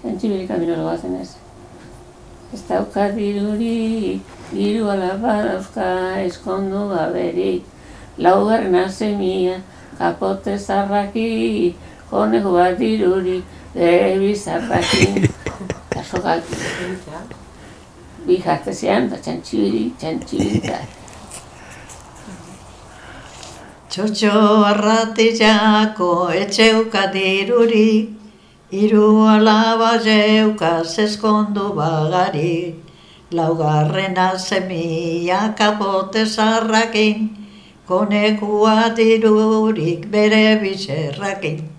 Jantzibirik aminoloa zen ez. Ez dauka dirurik, diru alaba dauzka eskondu gaberik. Laugarren azemia, kapote zarraki, honek bat dirurik, debi zarrakin. Kasogak, bi jartezean, da txantxibirik. Txotxo arratillako etxeuka dirurik, hiru alaba zeukaz eskondu bagari, laugarrena semia kapote zarrakin, konekua dirurik bere bizerrakin.